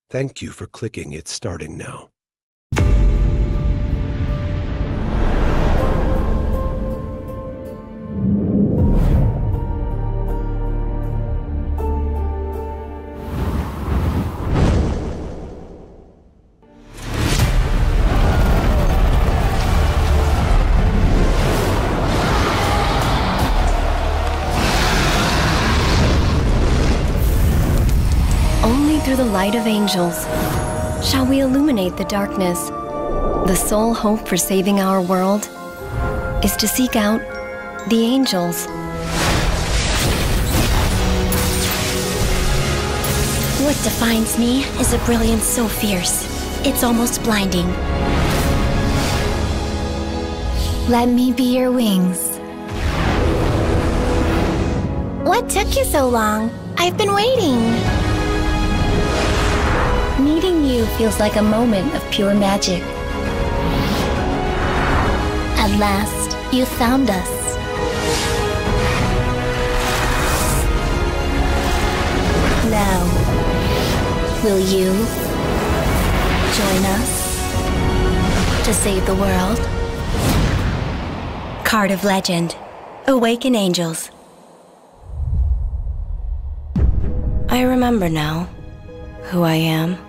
Thank you for clicking It's Starting Now. Only through the light of angels shall we illuminate the darkness. The sole hope for saving our world is to seek out the angels. What defines me is a brilliance so fierce, it's almost blinding. Let me be your wings. What took you so long? I've been waiting. Meeting you feels like a moment of pure magic. At last, you found us. Now, will you join us to save the world? Card of Legend. Awaken Angels. I remember now who I am.